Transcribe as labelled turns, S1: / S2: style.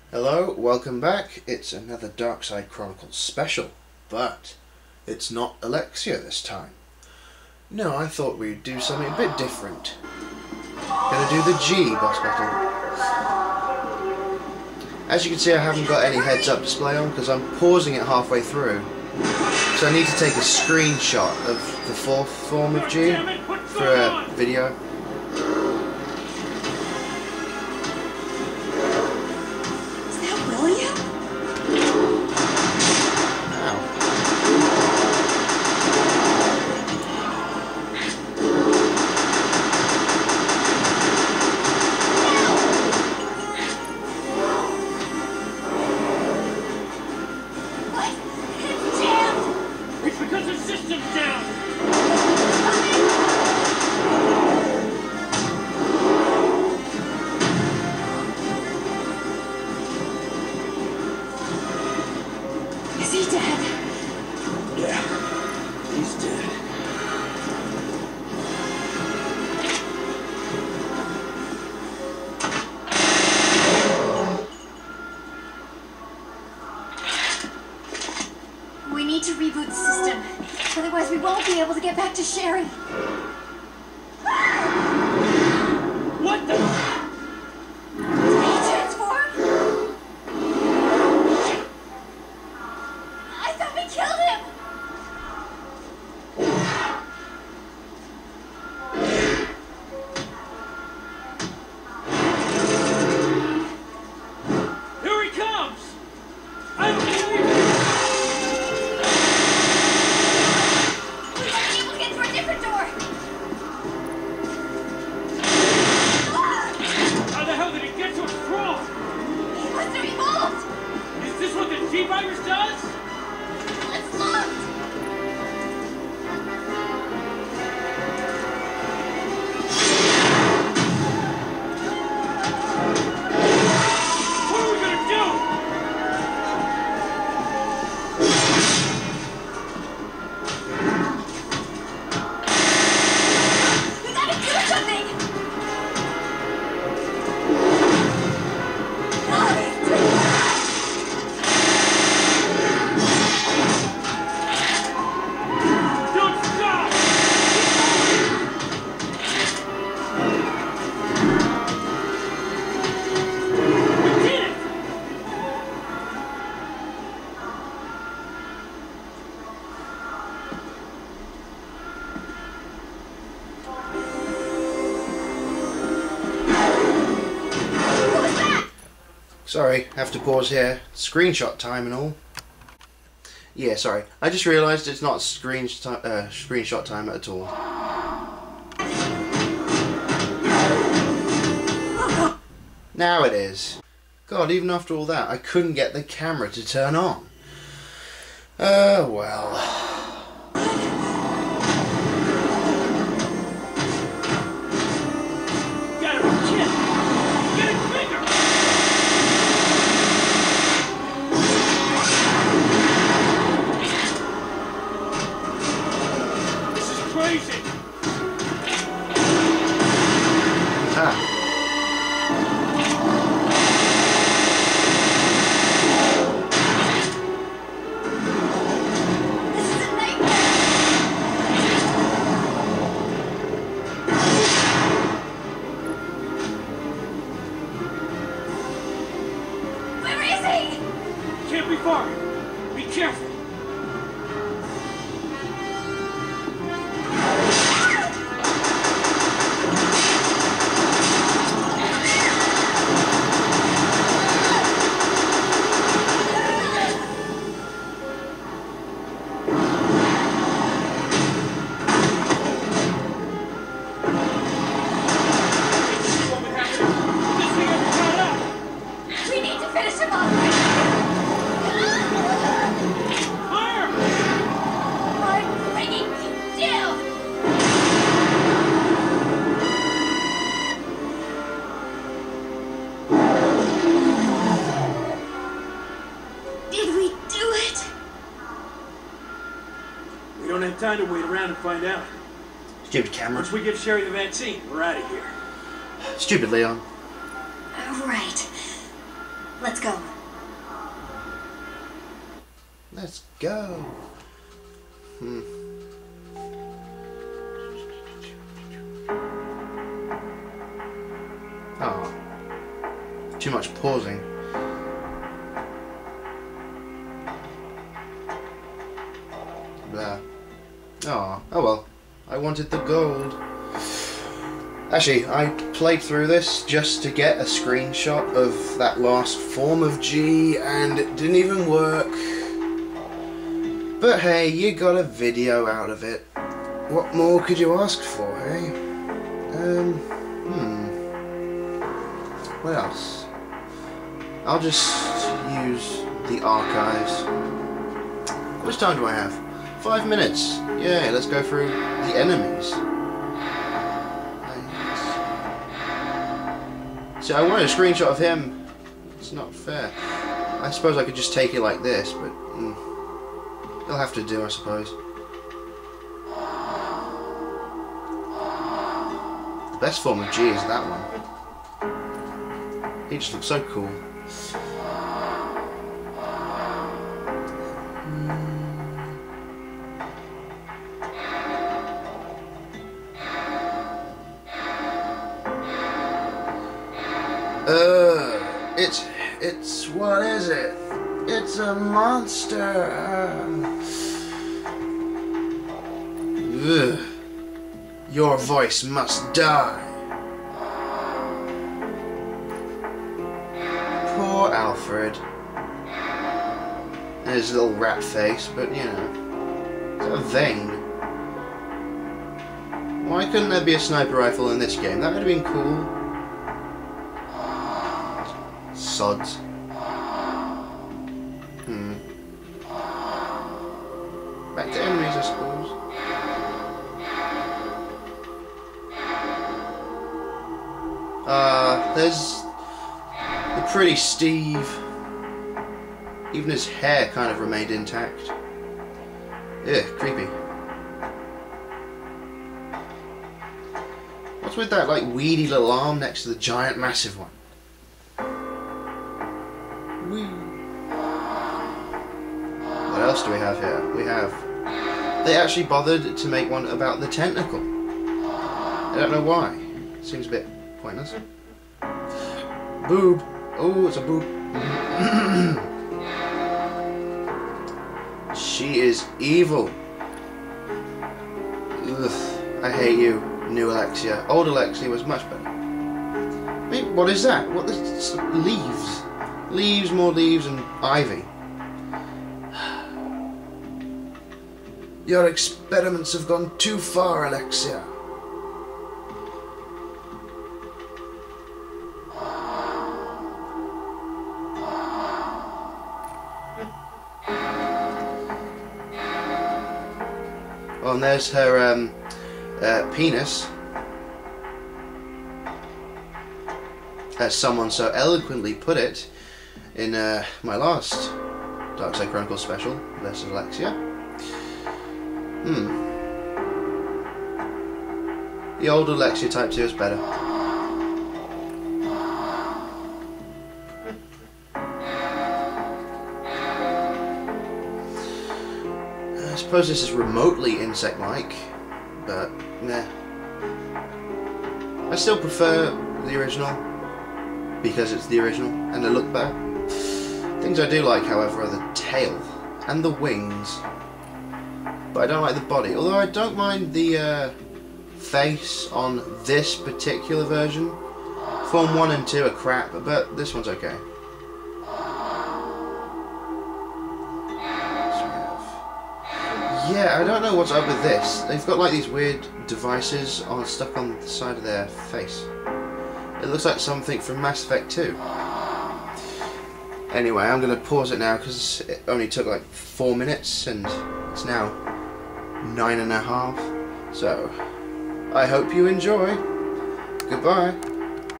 S1: Hello, welcome back. It's another Darkside Chronicles special, but it's not Alexia this time. No, I thought we'd do something a bit different. Gonna do the G boss battle. As you can see, I haven't got any heads-up display on because I'm pausing it halfway through. So I need to take a screenshot of the fourth form of G for a video.
S2: We need to reboot the system, otherwise we won't be able to get back to Sherry.
S3: What the?
S2: Did he transform? I thought we killed him!
S3: Here he comes! I don't believe it! T-Virus does?
S2: It's locked!
S3: What are we gonna do?
S2: We gotta do something!
S1: Sorry, have to pause here. Screenshot time and all. Yeah, sorry. I just realised it's not screenshot time at all. Now it is. God, even after all that, I couldn't get the camera to turn on. Well.
S3: Can't be far. Be careful.
S2: We need to finish him off!
S3: We don't have time to wait around and find out.
S1: Stupid camera.
S3: Once we get Sherry the vaccine, we're out of here.
S1: Stupid Leon.
S2: Right. Let's go.
S1: Let's go. Oh. Too much pausing. Blah. Oh well. I wanted the gold. Actually, I played through this just to get a screenshot of that last form of G, and it didn't even work. But hey, you got a video out of it. What more could you ask for, eh? What else? I'll just use the archives. How much time do I have? 5 minutes. Yeah, let's go through the enemies. See, I wanted a screenshot of him. It's not fair. I suppose I could just take it like this, but it'll have to do, I suppose. The best form of G is that one. He just looks so cool. It's what is it? It's a monster. Ugh. Your voice must die. Poor Alfred. And his little rat face, but you know, so vain. Why couldn't there be a sniper rifle in this game? That would have been cool. Sods. Back to enemies, I suppose. There's the pretty Steve. Even his hair kind of remained intact. Ugh, creepy. What's with that, like, weedy little arm next to the giant, massive one? What else do we have here? We have... They actually bothered to make one about the tentacle. I don't know why. Seems a bit pointless. Boob. Oh, it's a boob. She is evil. Ugh, I hate you, new Alexia. Old Alexia was much better. Wait, what is that? What is leaves? Leaves, more leaves, and ivy. Your experiments have gone too far, Alexia. Oh, and there's her penis. As someone so eloquently put it in my last Darkside Chronicles special, versus Alexia. The old Alexia Type 2 is better. I suppose this is remotely insect-like, but nah. I still prefer the original, because it's the original, and they look better. Things I do like, however, are the tail and the wings. But I don't like the body, although I don't mind the face on this particular version. Form 1 and 2 are crap, but this one's okay. Yeah, I don't know what's up with this. They've got like these weird devices stuck on the side of their face. It looks like something from Mass Effect 2. Anyway, I'm going to pause it now because it only took like 4 minutes and it's now 9.5. So, I hope you enjoy. Goodbye.